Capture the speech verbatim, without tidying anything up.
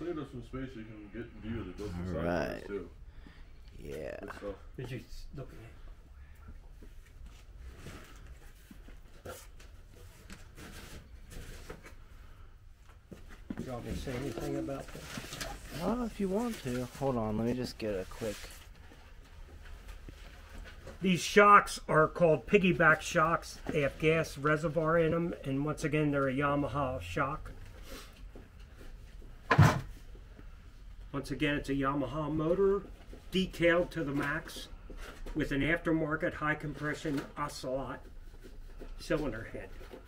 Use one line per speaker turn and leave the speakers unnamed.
cleared up some space so you can get view of the both sides
Right.
too.
Yeah.
So,
Did you look at it? You want me to say anything about that?
Oh, if you want to. Hold on, let me just get a quick.
These shocks are called piggyback shocks. They have gas reservoir in them, and once again, they're a Yamaha shock. Once again, it's a Yamaha motor, detailed to the max, with an aftermarket high compression ocelot cylinder head.